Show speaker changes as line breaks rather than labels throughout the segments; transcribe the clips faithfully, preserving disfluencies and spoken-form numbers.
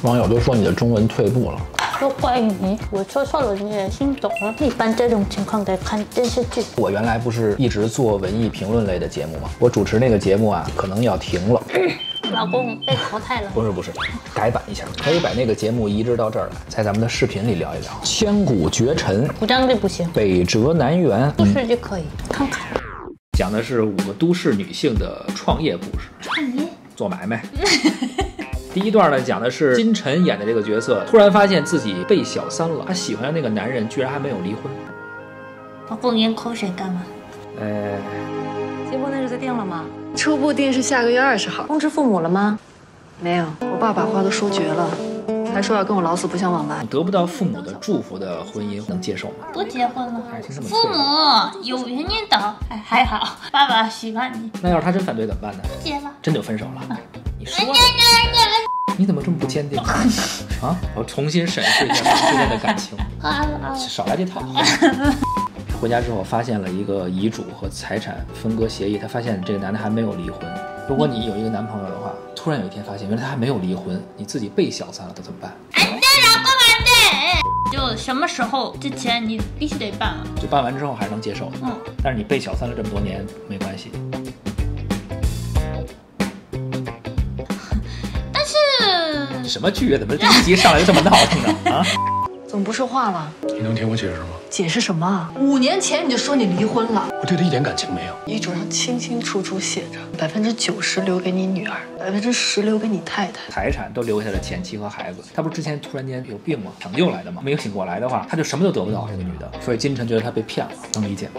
网友都说你的中文退步了。
都怪你，我说错了你也听懂了。一般这种情况得看电视剧。
我原来不是一直做文艺评论类的节目吗？我主持那个节目啊，可能要停了。
老公被淘汰了。
不是不是，改版一下，可以把那个节目移植到这儿来，在咱们的视频里聊一聊。千古绝尘，
不这样就不行。
北辙南辕，
故事就可以看看。
讲的是五个都市女性的创业故事。
创业？
做买卖。第一段呢，讲的是金晨演的这个角色，突然发现自己被小三了，她喜欢的那个男人居然还没有离婚。
老公咽口水干嘛？
呃，
结婚的日子定了吗？
初步定是下个月二十号。
通知父母了吗？
没有，我爸把话都说绝了，还说要跟我老死不相往来。
得不到父母的祝福的婚姻能接受吗？
不结婚了，
还挺这么
父母有原因的，还还好，爸爸喜欢你。
那要是他真反对怎么办呢？
结了，
真就分手了。嗯、你说呀？你怎么这么不坚定啊？我重新审视一下我们之间的感情，少来这套。回家之后发现了一个遗嘱和财产分割协议，他发现这个男的还没有离婚。如果你有一个男朋友的话，突然有一天发现原来他还没有离婚，你自己被小三了，他怎么办？
安对老公安对，就什么时候之前你必须得办了，
就办完之后还能接受。嗯，但是你被小三了这么多年没关系。
但是
什么剧啊？怎么第一集上来就这么闹腾呢？啊？
怎么不说话了？
你能听我解释吗？
解释什么？五年前你就说你离婚了，
我对他一点感情没有。
遗嘱上清清楚楚写着，百分之九十留给你女儿，百分之十留给你太太，
财产都留下了前妻和孩子。他不是之前突然间有病吗？抢救来的吗？没有醒过来的话，他就什么都得不到。这个女的，所以金晨觉得她被骗了，能理解吗？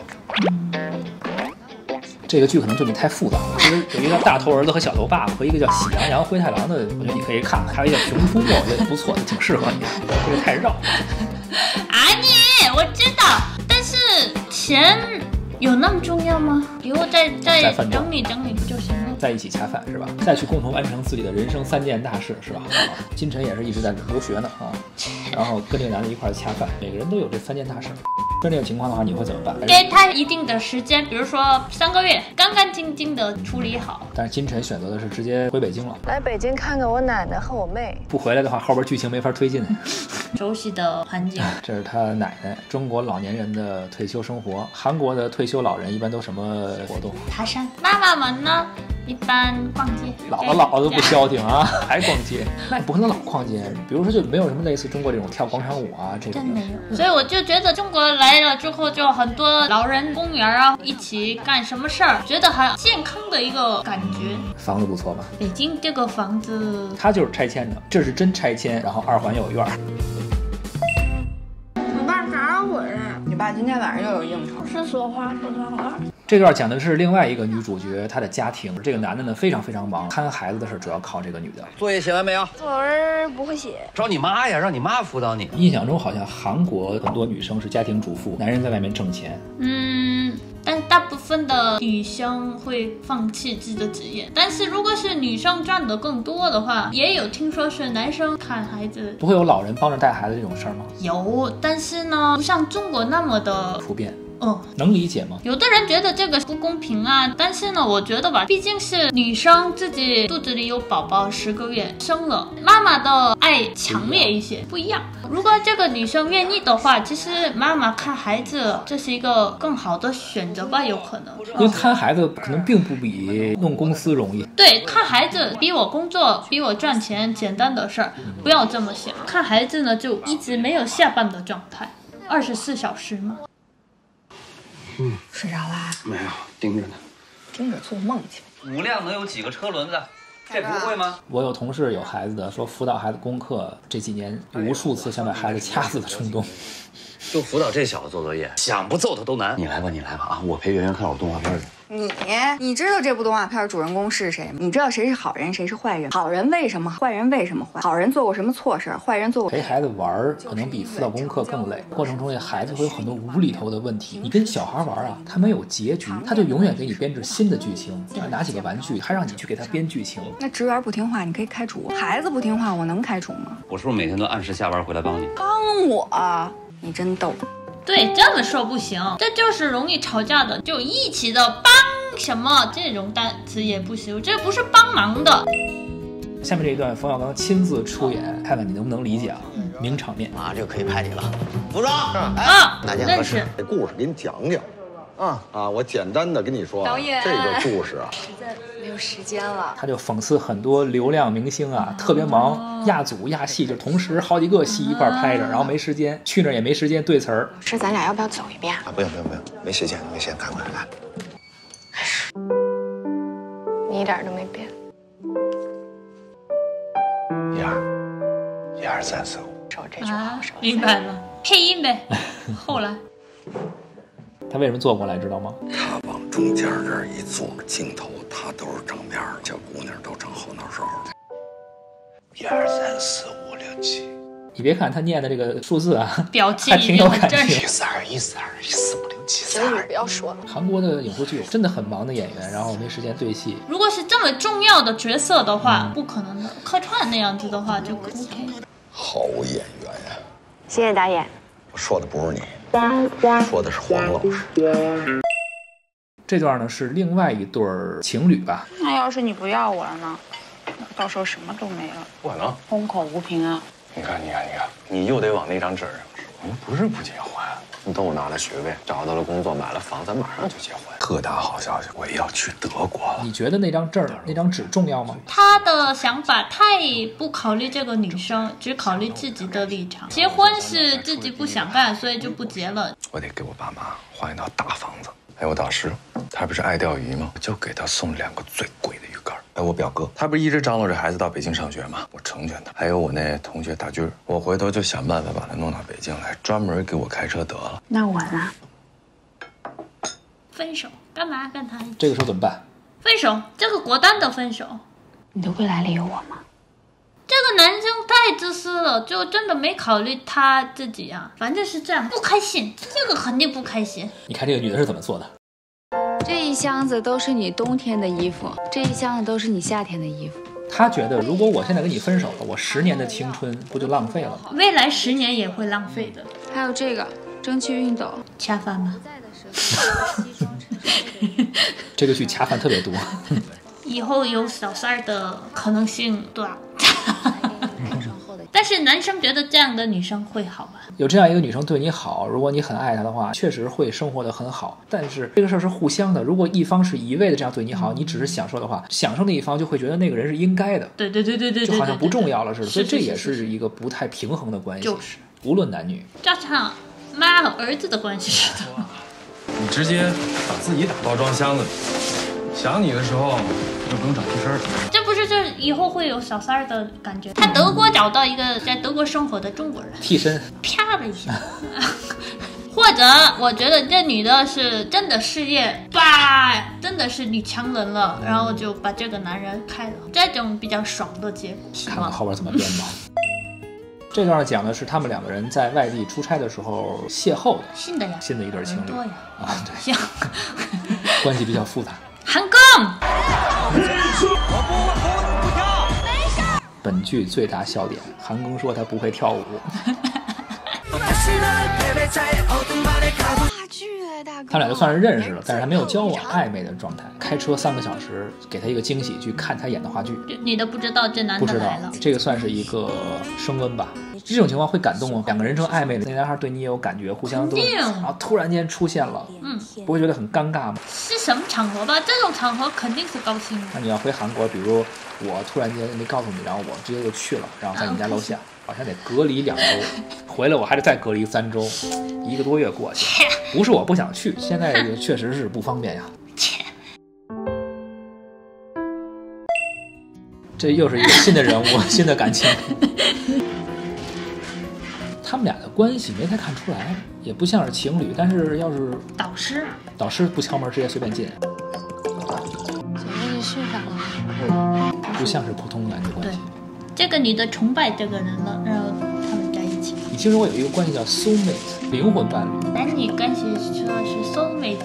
这个剧可能就你太复杂了。其实有一个大头儿子和小头爸爸和一个叫喜羊羊灰太狼的，我觉得你可以看看。还有一个熊出没，我觉得不错，挺适合你的。这个太绕了。
啊你，我知道，但是钱有那么重要吗？以后再再整理整理不就行了？
在一起恰饭是吧？再去共同完成自己的人生三件大事是吧？金晨也是一直在留学呢啊，然后跟这个男的一块恰饭，每个人都有这三件大事。像这种情况的话，你会怎么办？
给他一定的时间，比如说三个月，干干净净的处理好。
但是金晨选择的是直接回北京了，
来北京看看我奶奶和我妹。
不回来的话，后边剧情没法推进。
熟悉的环境，
这是他奶奶。中国老年人的退休生活，韩国的退休老人一般都什么活动？
爬山。妈妈们呢？一般逛街。
老了老了都不消停啊，还逛街？那也不可能老逛街。比如说，就没有什么类似中国这种跳广场舞啊，这种。
真没有。所以我就觉得中国来了之后，就很多老人公园啊，一起干什么事儿，觉得很健康的一个感觉。
房子不错吧？
北京这个房子，
它就是拆迁的，这是真拆迁，然后二环有院儿。
我爸找我了，
你爸今天晚上又有应酬。
是说话不算话。
这段讲的是另外一个女主角，她的家庭。这个男的呢非常非常忙，看孩子的事主要靠这个女的。
作业写完没有？
作文不会写，
找你妈呀，让你妈辅导你。
印象中好像韩国很多女生是家庭主妇，男人在外面挣钱。
嗯，但大部分的女生会放弃自己的职业。但是如果是女生赚的更多的话，也有听说是男生看孩子。
不会有老人帮着带孩子这种事儿吗？
有，但是呢，不像中国那么的
普遍。
哦，
能理解吗？
有的人觉得这个不公平啊，但是呢，我觉得吧，毕竟是女生自己肚子里有宝宝十个月生了，妈妈的爱强烈一些，不一样。如果这个女生愿意的话，其实妈妈看孩子这是一个更好的选择吧，有可能。
因为看孩子可能并不比弄公司容易。
对，看孩子比我工作、比我赚钱简单的事儿，不要这么想。看孩子呢，就一直没有下班的状态，二十四小时嘛。
嗯，睡着啦？
没有，盯着呢。
盯着做梦去。
五辆能有几个车轮子？这不会吗？
我有同事有孩子的，说辅导孩子功课这几年无数次想把孩子掐死的冲动。
就辅导这小子做作业，想不揍他都难。你来吧，你来吧啊！我陪圆圆看会儿动画片去。
你你知道这部动画片主人公是谁吗？你知道谁是好人，谁是坏人？好人为什么？坏人为什么坏？好人做过什么错事？坏人做过。
陪孩子玩可能比辅导功课更累，过程中这孩子会有很多无厘头的问题。你跟小孩玩啊，他没有结局，他就永远给你编制新的剧情。拿几个玩具，他让你去给他编剧情。
那职员不听话，你可以开除；孩子不听话，我能开除吗？
我是不是每天都按时下班回来帮你？
帮我？你真逗。
对，这么说不行，这就是容易吵架的，就一起的帮什么这种单词也不行，这不是帮忙的。
下面这一段冯小刚亲自出演，看看你能不能理解啊？嗯、名场面
啊，这个可以拍你了。服装，
啊，
哪件合适？
这故事给你讲讲。啊啊！我简单的跟你说，
导演，
这个故事啊，
实在没有时间了。
他就讽刺很多流量明星啊，特别忙，压组压戏，就同时好几个戏一块拍着，然后没时间去那儿也没时间对词儿。
是咱俩要不要走一遍
啊？不用不用不用，没时间没时间，赶快来。
你一点都没变。
一二，一二三四五，
手这句话，手、
啊、明白了，配音呗。后来。
他为什么坐过来知道吗？
他往中间这儿一坐，镜头他都是正面，小姑娘都正后脑勺。一二三四五六七。
你别看他念的这个数字啊，
表情
还挺有感觉。
一四二一四二一四五六七四二。
不要说了。
韩国的影视剧真的很忙的演员，然后没时间对戏。
如果是这么重要的角色的话，嗯、不可能的。客串那样子的话就 OK。
好演员呀！
谢谢导演。
我说的不是你。说的是黄老师。
这段呢是另外一对情侣吧？
那要是你不要我了呢？到时候什么都没了。
不可能，
空口无凭啊！
你看，你看，你看，你又得往那张纸上指。我们不是不结婚，你等我拿了学位，找到了工作，买了房，咱马上就结婚。
特大好消息，我也要去德国了。
你觉得那张证、那张纸重要吗？
他的想法太不考虑这个女生，只考虑自己的立场。结婚是自己不想干，所以就不结了。
我得给我爸妈换一套大房子。还有我导师，他不是爱钓鱼吗？我就给他送两个最贵的鱼竿。还有我表哥，他不是一直张罗着孩子到北京上学吗？我成全他。还有我那同学大军，我回头就想办法把他弄到北京来，专门给我开车得了。
那我呢？
分手干嘛跟他？
这个时候怎么办？
分手，这个果断的分手。
你的未来里有我吗？
这个男生太自私了，就真的没考虑他自己啊。反正是这样，不开心，这个肯定不开心。
你看这个女的是怎么做的？
这一箱子都是你冬天的衣服，这一箱子都是你夏天的衣服。
他觉得，如果我现在跟你分手了，我十年的青春不就浪费了吗？
未来十年也会浪费的。
还有这个蒸汽熨斗，
恰饭吗？
这个剧恰饭特别多。
以后有小三儿的可能性多少？但是男生觉得这样的女生会好吗？
有这样一个女生对你好，如果你很爱她的话，确实会生活得很好。但是这个事儿是互相的，如果一方是一味的这样对你好，你只是享受的话，享受那一方就会觉得那个人是应该的。
对对对对对，
就好像不重要了似的。所以这也是一个不太平衡的关系。
就是，
无论男女，
就像妈和儿子的关系似的。
你直接把自己打包装箱子里，想你的时候就不用找替身。
这不是就以后会有小三儿的感觉？他德国找到一个在德国生活的中国人，
替身，
啪的一下。或者我觉得这女的是真的事业吧，真的是女强人了，然后就把这个男人开了，这种比较爽的结果。
看看后边怎么编吧。这段讲的是他们两个人在外地出差的时候邂逅的，
新的呀，
新的一对情侣
呀
啊，对，关系比较复杂。
韩庚，
本剧最大笑点，韩庚说他不会跳舞。他俩就算是认识了，但是还没有交往，暧昧的状态。开车三个小时，给他一个惊喜，去看他演的话剧。
女的不知道这男的来了，
不知道，这个算是一个升温吧。这种情况会感动吗？两个人正暧昧的，那男孩对你也有感觉，互相都，然后突然间出现了，
嗯，
不会觉得很尴尬吗？
是什么场合吧？这种场合肯定是高兴的。
那你要回韩国，比如我突然间没告诉你，然后我直接就去了，然后在你家楼下。好像得隔离两周，回来我还得再隔离三周，一个多月过去。不是我不想去，现在确实是不方便呀。这又是一个新的人物，新的感情。他们俩的关系没太看出来，也不像是情侣，但是要是
导师，
导师不敲门直接随便进，
简直是续上了，
不像是普通男女关系。
这个女的崇拜这个人了，然后他们在一起。
你听说过有一个关系叫 soul mate， 灵魂伴侣。
男女关系说是 soul mate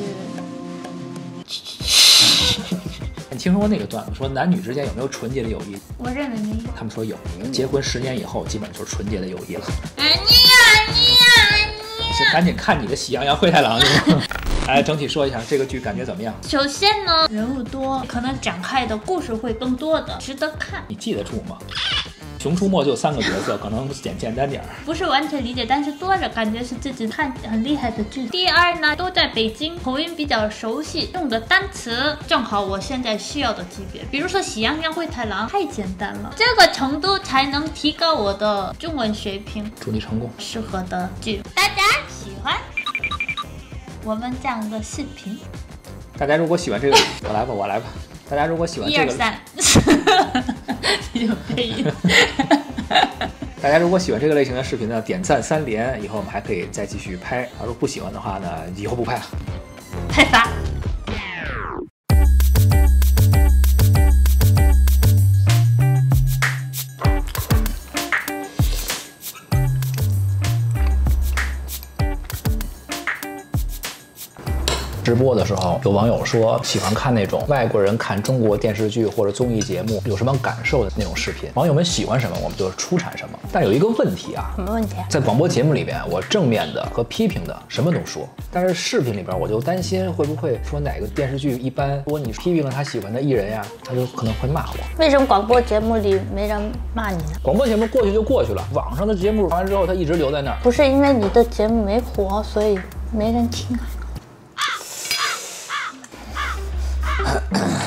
是。
你听说过那个段子，说男女之间有没有纯洁的友谊？
我认为没有。
他们说有，结婚十年以后，基本就是纯洁的友谊了。
啊你呀你呀你呀！
是赶紧看你的《喜羊羊灰太狼》去吧。 来，整体说一下这个剧感觉怎么样？
首先呢，人物多，可能展开的故事会更多的，值得看。
你记得住吗？熊出没就三个角色，可能简简单点儿，
不是完全理解，但是多着感觉是自己看很厉害的剧。第二呢，都在北京，口音比较熟悉，用的单词正好我现在需要的级别。比如说喜羊羊灰太狼太简单了，这个程度才能提高我的中文水平。
祝你成功。
适合的剧，大家喜欢我们这样的视频。
大家如果喜欢这个，我来吧，我来吧。大家如果喜欢这个，
一二三。有配音。
大家如果喜欢这个类型的视频呢，点赞三连，以后我们还可以再继续拍。如果不喜欢的话呢，以后不拍了。
拍吧。
直播的时候，有网友说喜欢看那种外国人看中国电视剧或者综艺节目有什么感受的那种视频。网友们喜欢什么，我们就出产什么。但有一个问题啊，
什么问题啊？
在广播节目里边，我正面的和批评的什么都说，但是视频里边我就担心会不会说哪个电视剧一般，如果你批评了他喜欢的艺人呀，他就可能会骂我。
为什么广播节目里没人骂你呢？
广播节目过去就过去了，网上的节目看完之后，他一直留在那儿。
不是因为你的节目没火，所以没人听啊。